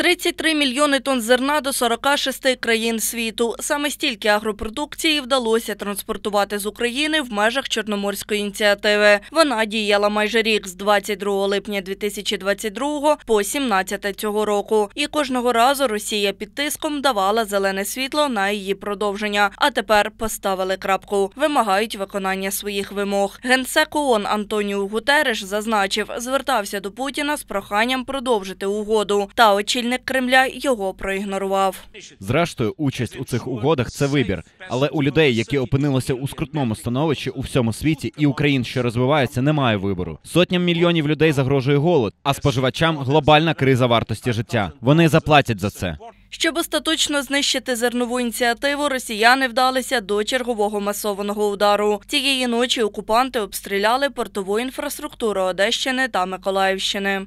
33 мільйони тонн зерна до 46 країн світу. Саме стільки агропродукції вдалося транспортувати з України в межах Чорноморської ініціативи. Вона діяла майже рік з 22 липня 2022 по 17 цього року. І кожного разу Росія під тиском давала зелене світло на її продовження. А тепер поставили крапку. Вимагають виконання своїх вимог. Генсек ООН Антоніу Гутерреш зазначив, звертався до Путіна з проханням продовжити угоду. Та очільник Кремля його проігнорував. Зрештою, участь у цих угодах – це вибір. Але у людей, які опинилися у скрутному становищі у всьому світі і у країн, що розвиваються, немає вибору. Сотням мільйонів людей загрожує голод, а споживачам – глобальна криза вартості життя. Вони заплатять за це. Щоб остаточно знищити зернову ініціативу, росіяни вдалися до чергового масованого удару. Цієї ночі окупанти обстріляли портову інфраструктуру Одещини та Миколаївщини.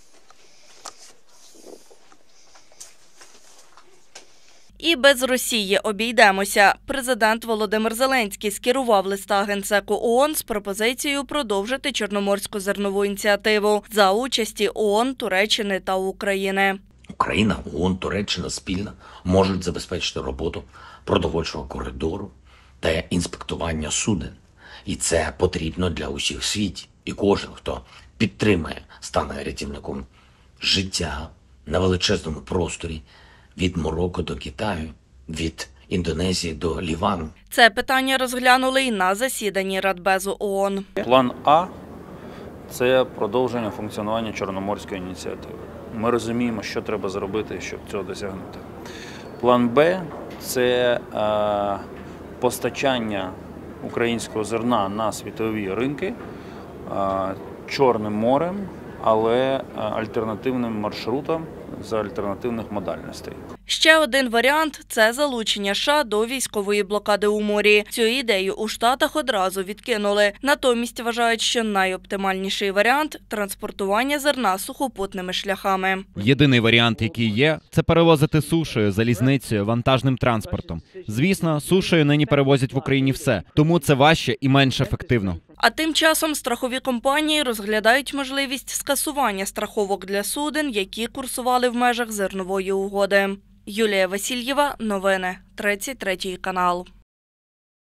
І без Росії обійдемося. Президент Володимир Зеленський скерував листа Генсеку ООН з пропозицією продовжити Чорноморську зернову ініціативу за участі ООН, Туреччини та України. Україна, ООН, Туреччина спільно можуть забезпечити роботу продовольчого коридору та інспектування суден. І це потрібно для усіх в світі. І кожен, хто підтримує, стане рятівником життя на величезному просторі від Марокко до Китаю, від Індонезії до Лівану. Це питання розглянули і на засіданні Радбезу ООН. План А – це продовження функціонування Чорноморської ініціативи. Ми розуміємо, що треба зробити, щоб цього досягнути. План Б – це постачання українського зерна на світові ринки Чорним морем, але альтернативним маршрутом за альтернативних модальностей. Ще один варіант – це залучення США до військової блокади у морі. Цю ідею у Штатах одразу відкинули. Натомість вважають, що найоптимальніший варіант – транспортування зерна сухопутними шляхами. Єдиний варіант, який є – це перевозити сушею, залізницею, вантажним транспортом. Звісно, сушею нині перевозять в Україні все, тому це важче і менш ефективно. А тим часом страхові компанії розглядають можливість скасування страховок для суден, які курсували в межах зернової угоди. Юлія Васильєва, новини, 33 канал.